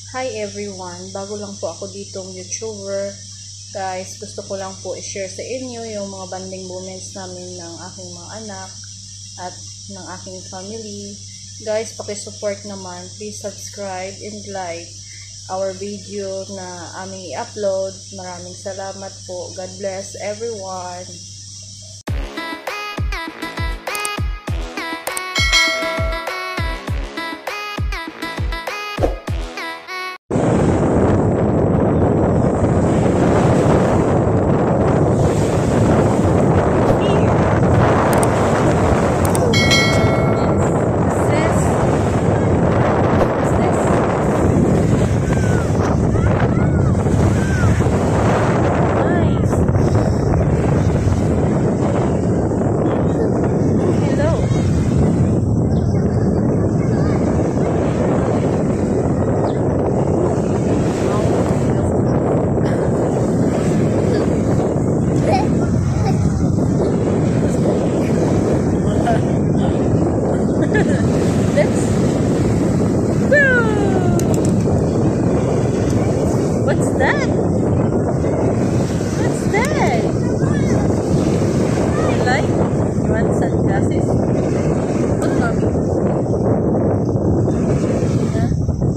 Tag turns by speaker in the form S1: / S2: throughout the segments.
S1: Hi everyone! Bago lang po ako ditong YouTuber. Guys, gusto ko lang po i-share sa inyo yung mga bonding moments namin ng aking mga anak at ng aking family. Guys, paki-support naman. Please subscribe and like our video na aming i-upload. Maraming salamat po. God bless everyone! What's that? What's that? You like? You want sunglasses? Put mommy. Yeah.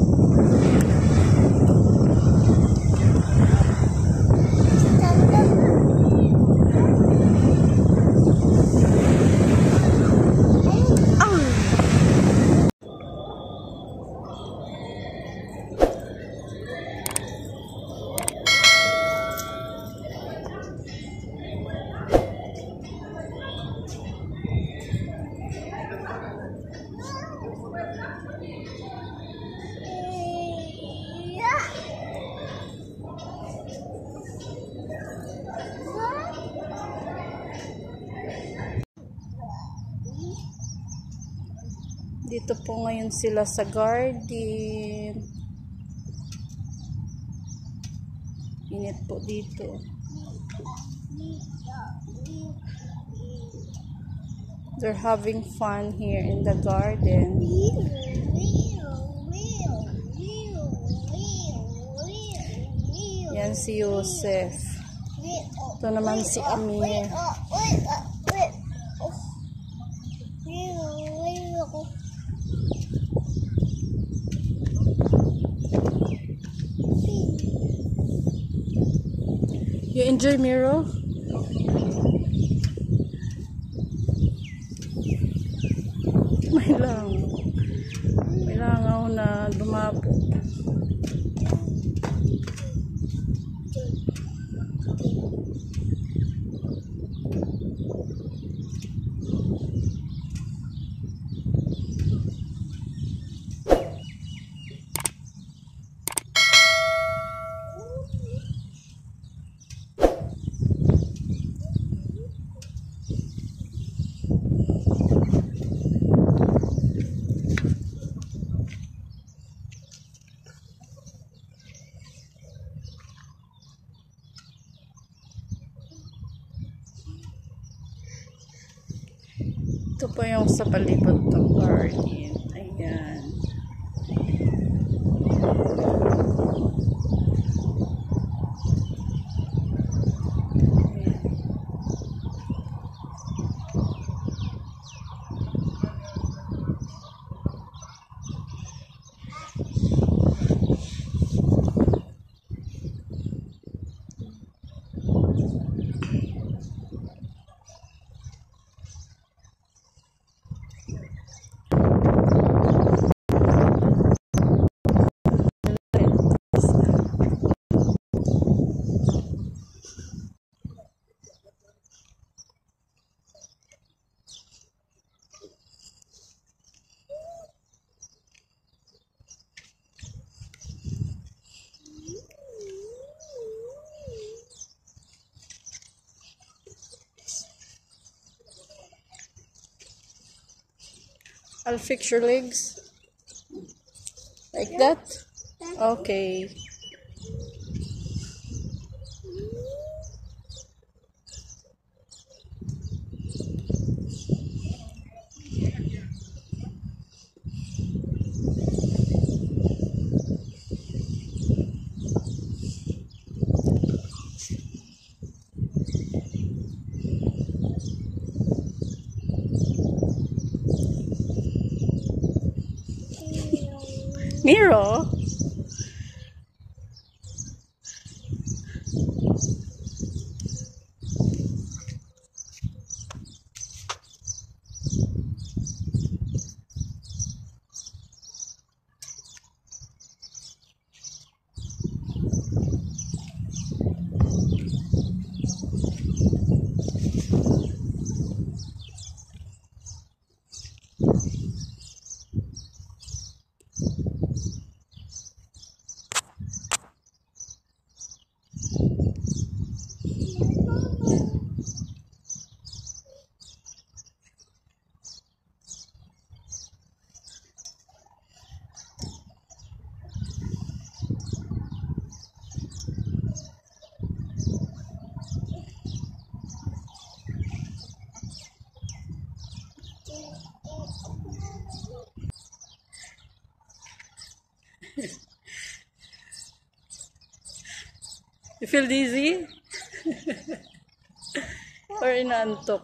S1: Dito po ngayon sila sa garden. Init po dito. They're having fun here in the garden. Yan si Yusef. Ito naman si Amir. You enjoy Miro? May langaw na dumapo. Ito po yung sa palibot ng garden. Ayan. I'll fix your legs. Like that? Okay. Miro? You feel dizzy? Or inaantok?